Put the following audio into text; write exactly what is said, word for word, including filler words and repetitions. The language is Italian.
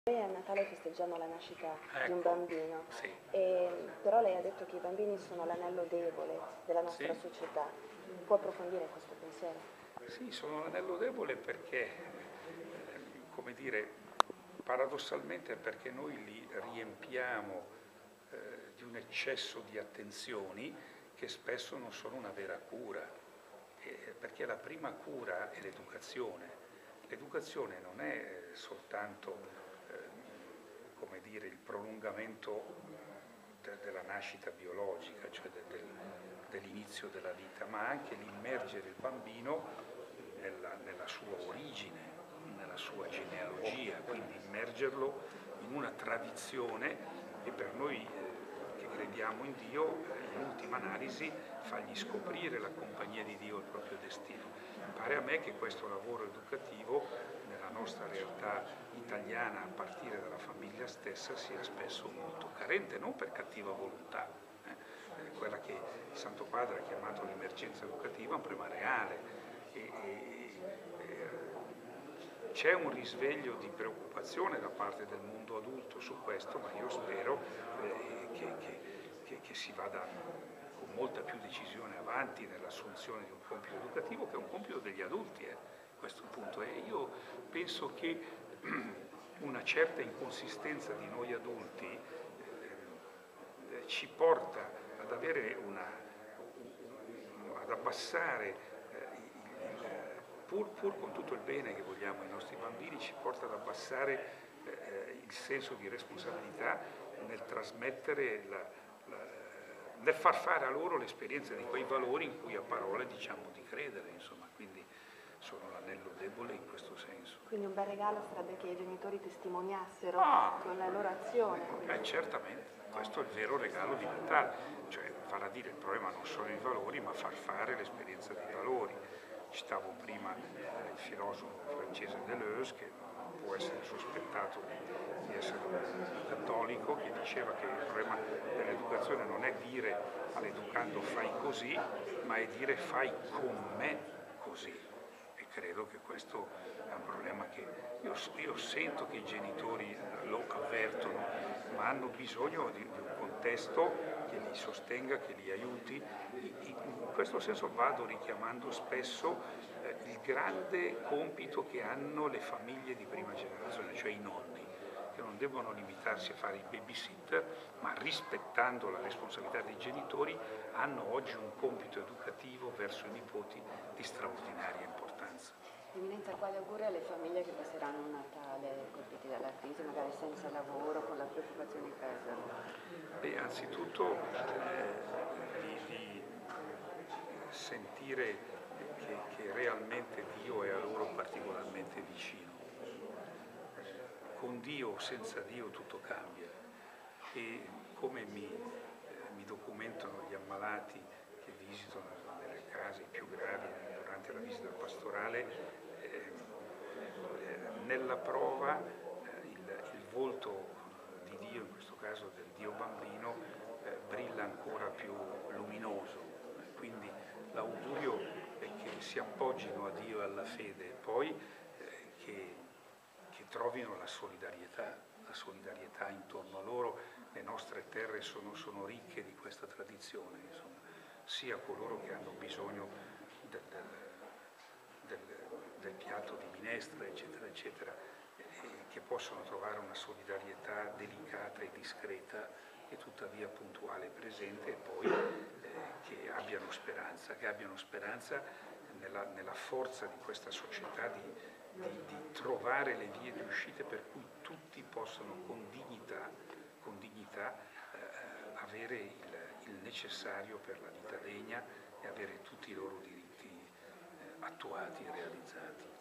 Noi a Natale festeggiamo la nascita Ecco, di un bambino, sì. e, però lei ha detto che i bambini sono l'anello debole della nostra Sì. società. Può approfondire questo pensiero? Sì, sono l'anello debole perché, eh, come dire, paradossalmente è perché noi li riempiamo eh, di un eccesso di attenzioni che spesso non sono una vera cura, eh, perché la prima cura è l'educazione. L'educazione non è soltanto eh, come dire, il prolungamento de della nascita biologica, cioè de del, dell'inizio della vita, ma anche l'immergere il bambino nella, nella sua origine, nella sua genealogia, quindi immergerlo in una tradizione e per noi eh, che crediamo in Dio, eh, in ultima analisi, fargli scoprire la compagnia di Dio, il proprio destino. Pare a me che questo lavoro educativo nella nostra realtà italiana, a partire dalla famiglia stessa, sia spesso molto carente, non per cattiva volontà, eh, quella che il Santo Padre ha chiamato l'emergenza educativa è un problema reale. E, e, e, c'è un risveglio di preoccupazione da parte del mondo adulto su questo, ma io spero eh, che, che, che, che si vada con molta più decisione avanti nell'assunzione di un compito educativo, che è un compito degli adulti, eh, questo punto. E io penso che una certa inconsistenza di noi adulti eh, ci porta ad avere una, ad abbassare, eh, il, pur, pur con tutto il bene che vogliamo ai nostri bambini, ci porta ad abbassare eh, il senso di responsabilità nel trasmettere la, la, nel far fare a loro l'esperienza di quei valori in cui a parole diciamo di credere, insomma, quindi sono l'anello debole in questo senso. Quindi un bel regalo sarebbe che i genitori testimoniassero Ah, con la loro azione. eh, certamente, questo è il vero regalo di Natale, cioè vale a dire il problema non sono i valori, ma far fare l'esperienza dei valori. Citavo prima eh, il filosofo francese Deleuze, che può essere sospettato di essere un cattolico, che diceva che il problema dell'educazione non è dire all'educando fai così, ma è dire fai con me così. E credo che questo è un problema che io, io sento che i genitori lo avvertono, ma hanno bisogno di, di un contesto che li sostenga, che li aiuti. In questo senso vado richiamando spesso eh, il grande compito che hanno le famiglie di prima generazione, cioè i nonni, che non devono limitarsi a fare i babysitter, ma rispettando la responsabilità dei genitori, hanno oggi un compito educativo verso i nipoti di straordinaria importanza. Eminenza, quali auguri alle famiglie che passeranno un Natale colpiti dalla crisi, magari senza lavoro, con la preoccupazione di perderlo? Beh, anzitutto eh, di, di sentire che, che realmente Dio è a loro particolarmente vicino. Con Dio o senza Dio tutto cambia, e come mi, eh, mi documentano gli ammalati che visitano nelle case più gravi durante la visita pastorale, eh, eh, nella prova eh, il, il volto di Dio, in questo caso del Dio bambino, eh, brilla ancora più luminoso. Quindi l'augurio è che si appoggino a Dio e alla fede, e poi eh, che che trovino la solidarietà, la solidarietà intorno a loro. Le nostre terre sono, sono ricche di questa tradizione, insomma, sia coloro che hanno bisogno del, del, del, del piatto di minestra, eccetera, eccetera, e che possono trovare una solidarietà delicata e discreta e tuttavia puntuale e presente, e poi eh, che abbiano speranza, che abbiano speranza nella, nella forza di questa società di Di, di trovare le vie di uscita per cui tutti possono con dignità, con dignità eh, avere il, il necessario per la vita degna e avere tutti i loro diritti eh, attuati e realizzati.